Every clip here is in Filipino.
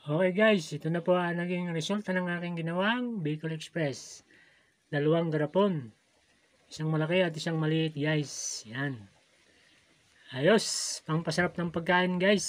Okay guys, ito na po ang naging resulta ng aking ginawang Bicol Express. Dalawang garapon. Isang malaki at isang maliit guys. Yan. Ayos. Pangpasarap ng pagkain guys.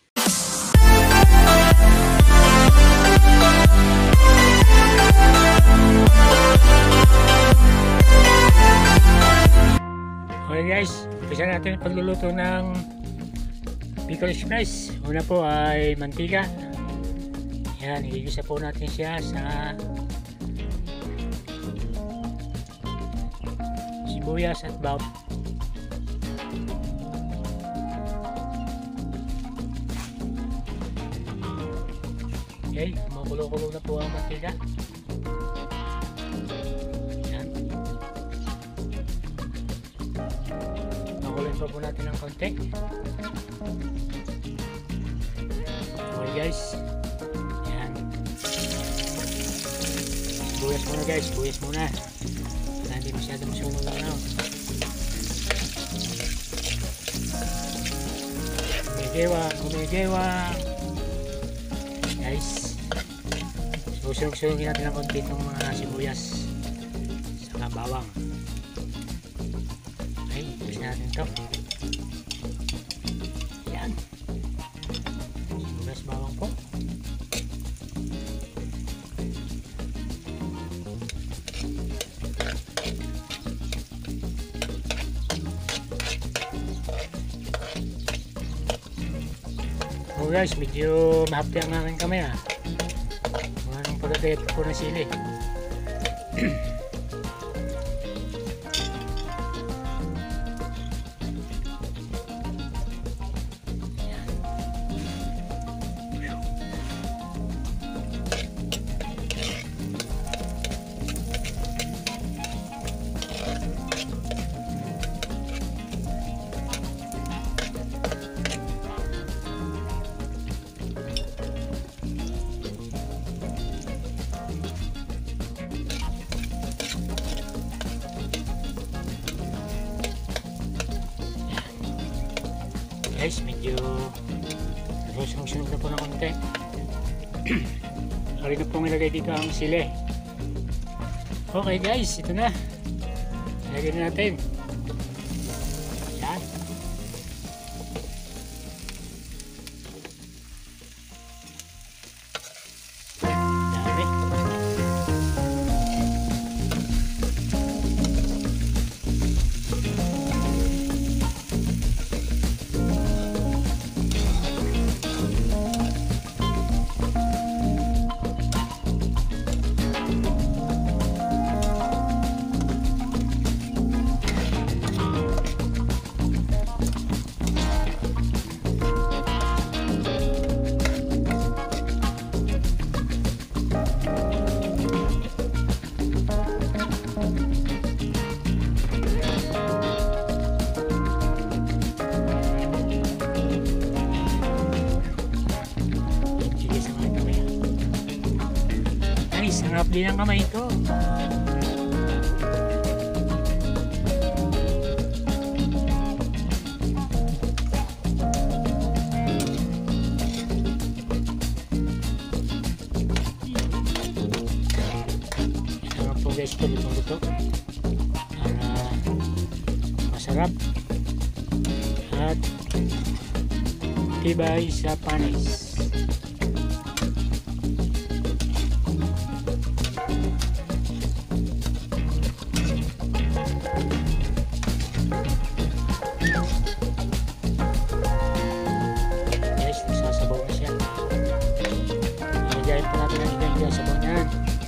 Okay guys, umpisa natin pagluluto ng Bicol Express. Una po ay mantika. Yan, igigisa po natin siya sa sibuyas at bawang. Okay, makulo-kulo na po ang mantika. Yan. Makuloyin pa po natin ng konti. Okay guys. Buyas muna guys, buyas muna para hindi masyado masunog lang now. Gumigewa guys. Susunod-sunogin natin ng konti itong mga sibuyas saka bawang. Okay, buyas natin ito. Yan, sibuyas bawang po. Oh guys, medyo mahapdi ang aking kamay mga nang pagkagayat ko ng sili. Guys, medyo nasusunog na po ng konti. Sorry na pong ilagay dito ang sili. Okay guys, ito na. Ilagay na natin. Yan. Dami. Sarap din ang kamay ito. Sarap po guys ito, luto-luto. Para masarap at tibay sa panis. Ilagay po natin ang igay sa banyan.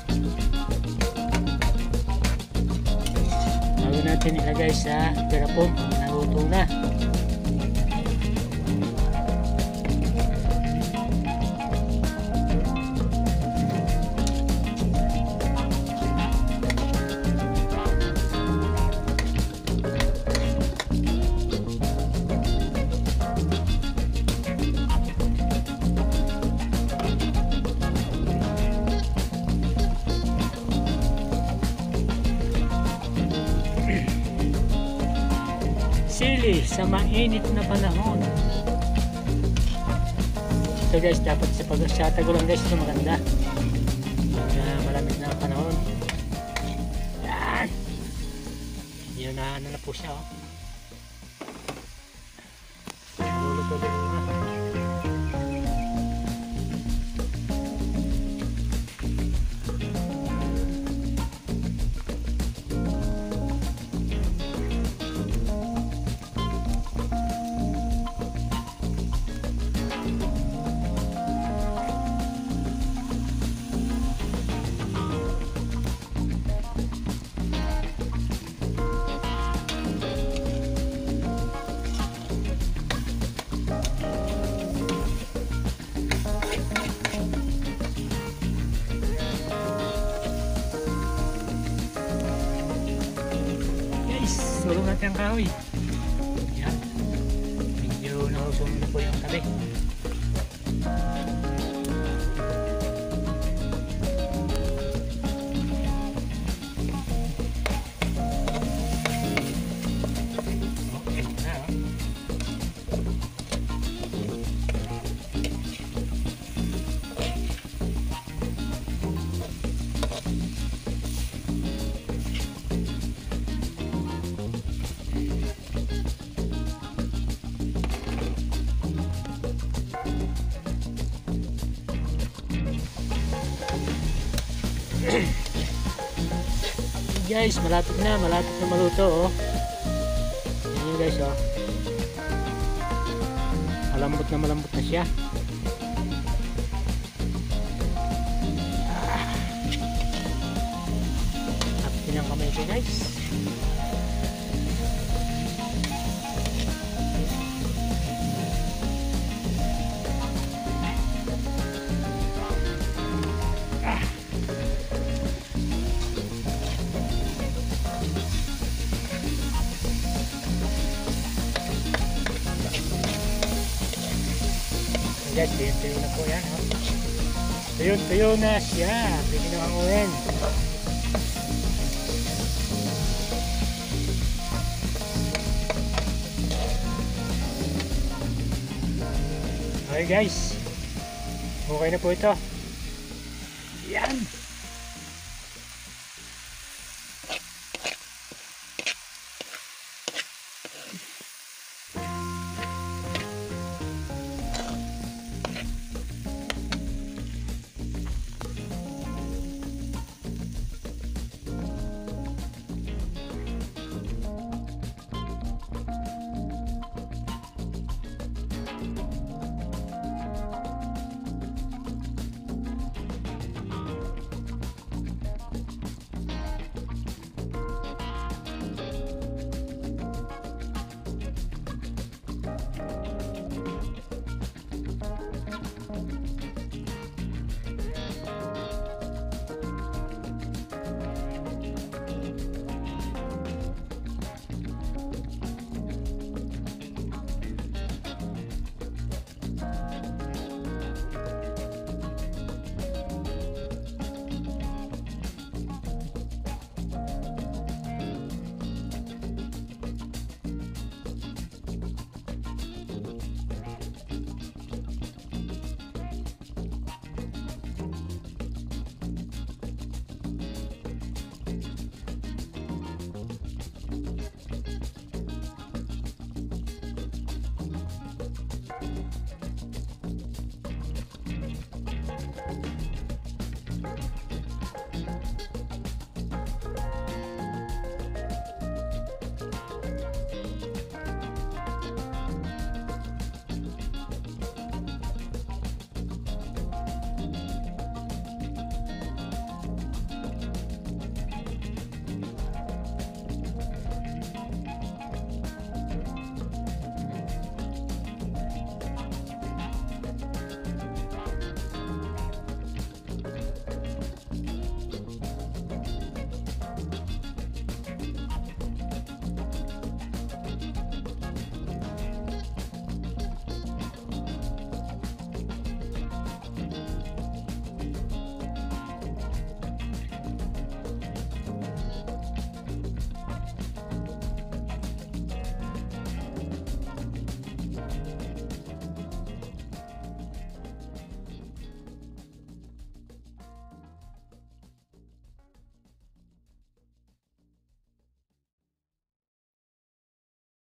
Bago natin ilagay sa garapon kung naluto na. Sili sa mainit na panahon. Ito ito guys, dapat sa tagulan guys ito maganda. Malamig na ang panahon. Yan. Yun na ano na po siya oh. Luluto-luto na. Sulong natin ang kahoy. Yan. Medyo nahusong na po yung tabi. Okay na oh. Guys, malapit na maluto oh. Yan guys oh. Malambot na siya. Hapin ang kamay ko guys. Guys, tuyo na po yan ha. Tuyo na siya. Pwede na hanguin. Okay guys, okay na po ito. Yan.